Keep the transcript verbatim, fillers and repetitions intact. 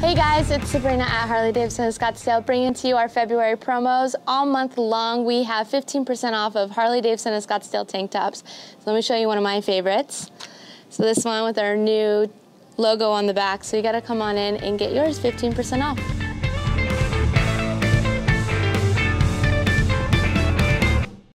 Hey guys, it's Sabrina at Harley-Davidson in Scottsdale, bringing to you our February promos. All month long, we have fifteen percent off of Harley-Davidson and Scottsdale tank tops. So let me show you one of my favorites. So this one with our new logo on the back. So you gotta come on in and get yours fifteen percent off.